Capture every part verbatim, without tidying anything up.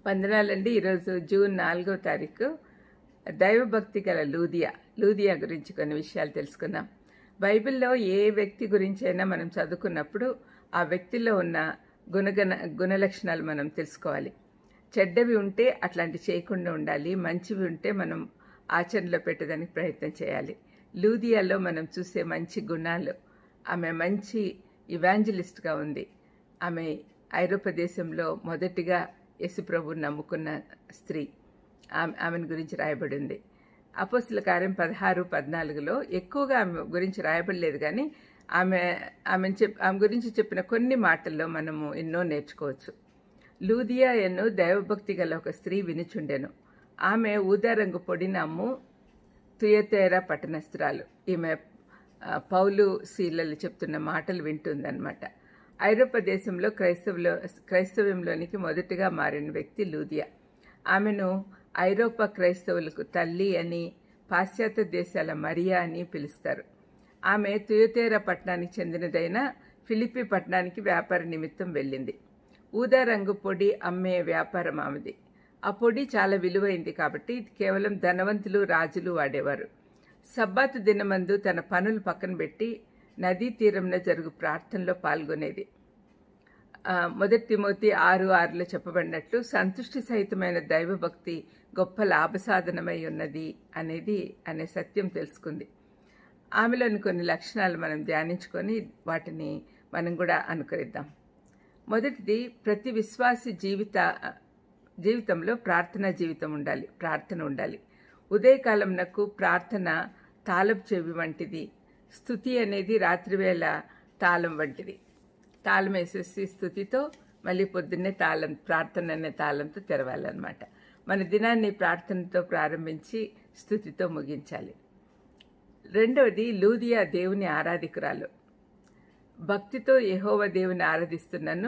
వందనాలండి. ఈరోజు జూన్ నాలుగో తారీఖు దైవభక్తి గల లూదియా లూదియా గురించి కొన్ని విషయాలు తెలుసుకుందాం. బైబిల్లో ఏ వ్యక్తి గురించి అయినా మనం చదువుకున్నప్పుడు ఆ వ్యక్తిలో ఉన్న గుణగణ గుణలక్షణాలు మనం తెలుసుకోవాలి. చెడ్డవి ఉంటే అట్లాంటి చేయకుండా ఉండాలి, మంచివి ఉంటే మనం ఆచరణలో పెట్టడానికి ప్రయత్నం చేయాలి. లూదియాలో మనం చూసే మంచి గుణాలు, ఆమె మంచి ఇవాంజలిస్ట్గా ఉంది. ఆమె ఐరోపా దేశంలో మొదటిగా యేసుప్రభుని నమ్ముకున్న స్త్రీ. ఆమె ఆమెను గురించి రాయబడింది. అపోస్తుల కార్యం పదహారు పద్నాలుగులో ఎక్కువగా ఆమె గురించి రాయబడలేదు, కానీ ఆమె ఆమె చెప్ ఆమె గురించి చెప్పిన కొన్ని మాటల్లో మనము ఎన్నో నేర్చుకోవచ్చు. లూదియా ఎన్ను దైవభక్తి గల ఒక స్త్రీ వినుచుండెను. ఆమె ఊదారంగు పొడినమ్ము తుయతేరా పట్టణస్థురాలు. ఈమె పౌలు శీలలు చెప్తున్న మాటలు వింటుందన్నమాట. ఐరోపా దేశంలో క్రైస్తవులో క్రైస్తవ్యంలోనికి మొదటిగా మారిన వ్యక్తి లూదియా. ఆమెను ఐరోపా క్రైస్తవులకు తల్లి అని, పాశ్చాత్య దేశాల మరియా అని పిలుస్తారు. ఆమె తుయతేరా పట్టణానికి చెందినదైన ఫిలిప్పి పట్టణానికి వ్యాపార నిమిత్తం వెళ్ళింది. ఊదా రంగు పొడి అమ్మే వ్యాపారం ఆమెది. ఆ పొడి చాలా విలువైంది కాబట్టి కేవలం ధనవంతులు, రాజులు వాడేవారు. సబ్బాతు దినమందు తన పనులు పక్కన పెట్టి నదీ తీరంలో జరుగు ప్రార్థనలో పాల్గొనేది. మొదటి తిమోతి ఆరు ఆరులో చెప్పబడినట్లు సంతుష్టి సహితమైన దైవభక్తి గొప్ప లాభసాధనమై ఉన్నది అనేది అనే సత్యం తెలుసుకుంది. ఆమెలోని కొన్ని లక్షణాలు మనం ధ్యానించుకొని వాటిని మనం కూడా అనుకరిద్దాం. మొదటిది, ప్రతి విశ్వాసి జీవిత జీవితంలో ప్రార్థనా జీవితం ఉండాలి, ప్రార్థన ఉండాలి. ఉదయకాలంనకు ప్రార్థన తాళపు చెవి వంటిది. స్తుతి అనేది రాత్రివేళ తాళం వంటిది. తాళం వేసేసి స్తుతితో మళ్ళీ పొద్దున్నే తాళం, ప్రార్థన అనే తాళంతో తెరవాలన్నమాట. మన దినాన్ని ప్రార్థనతో ప్రారంభించి స్తుతితో ముగించాలి. రెండవది, లూదియా దేవుని ఆరాధికురాలు. భక్తితో యెహోవా దేవుని ఆరాధిస్తున్నాను.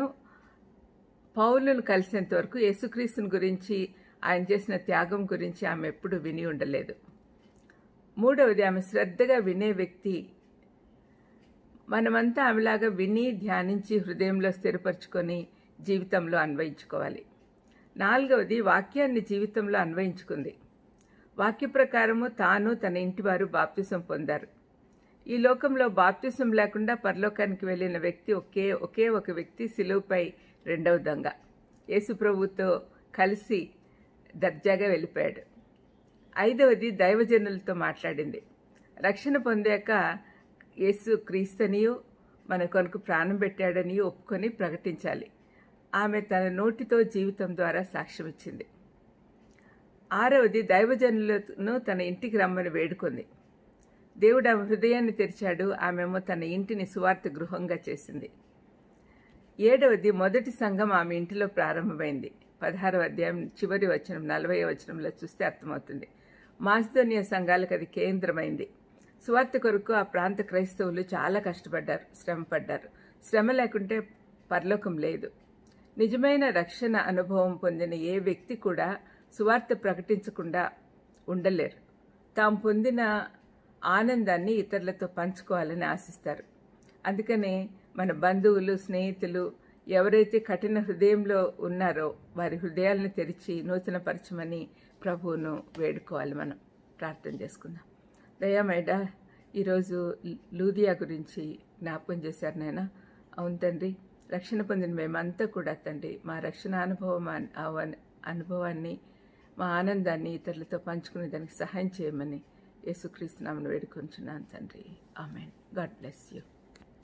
పౌలును కలిసేంత వరకు యేసుక్రీస్తుని గురించి, ఆయన చేసిన త్యాగం గురించి ఆమె ఎప్పుడు విని ఉండలేదు. మూడవది, ఆమె శ్రద్ధగా వినే వ్యక్తి. మనమంతా ఆమెలాగా విని ధ్యానించి హృదయంలో స్థిరపరచుకొని జీవితంలో అన్వయించుకోవాలి. నాలుగవది, వాక్యాన్ని జీవితంలో అన్వయించుకుంది. వాక్య ప్రకారము తాను తన ఇంటివారు బాప్తిసం పొందారు. ఈ లోకంలో బాప్తిసం లేకుండా పరలోకానికి వెళ్ళిన వ్యక్తి ఒకే ఒకే ఒక వ్యక్తి, సిలువపై రెండవ దొంగ. యేసుప్రభుతో కలిసి దర్జాగా వెళ్ళిపోయాడు. ఐదవది, దైవజనులతో మాట్లాడింది. రక్షణ పొందాక యేసు క్రీస్తునియు మన కొరకు ప్రాణం పెట్టాడని ఒప్పుకొని ప్రకటించాలి. ఆమె తన నోటితో జీవితం ద్వారా సాక్ష్యం ఇచ్చింది. ఆరవది, దైవజనులను తన ఇంటికి రమ్మని వేడుకుంది. దేవుడు ఆమె హృదయాన్ని తెరిచాడు. ఆమెమో తన ఇంటిని సువార్త గృహంగా చేసింది. ఏడవది, మొదటి సంఘం ఆమె ఇంటిలో ప్రారంభమైంది. పదహారవ అధ్యాయం చివరి వచనం నలభై వచనంలో చూస్తే అర్థమవుతుంది. మాసిదోనియా సంఘాలకు అది కేంద్రమైంది. సువార్త కొరకు ఆ ప్రాంత క్రైస్తవులు చాలా కష్టపడ్డారు, శ్రమ పడ్డారు. శ్రమ లేకుంటే పరలోకం లేదు. నిజమైన రక్షణ అనుభవం పొందిన ఏ వ్యక్తి కూడా సువార్త ప్రకటించకుండా ఉండలేరు. తాము పొందిన ఆనందాన్ని ఇతరులతో పంచుకోవాలని ఆశిస్తారు. అందుకనే మన బంధువులు, స్నేహితులు ఎవరైతే కఠిన హృదయంలో ఉన్నారో వారి హృదయాలను తెరిచి నూతనపరచమని ప్రభువును వేడుకోవాలి. మనం ప్రార్థన చేసుకుందాం. దయామేడా, ఈరోజు లూదియా గురించి జ్ఞాపకం చేశారు నాయన. అవును తండ్రి, రక్షణ పొందిన మేమంతా కూడా తండ్రి మా రక్షణ అనుభవం అనుభవాన్ని మా ఆనందాన్ని ఇతరులతో పంచుకునే దానికి సహాయం చేయమని యేసుక్రీస్తు నామమున వేడుకొంచున్నాను తండ్రి. ఆమేన్. God bless you.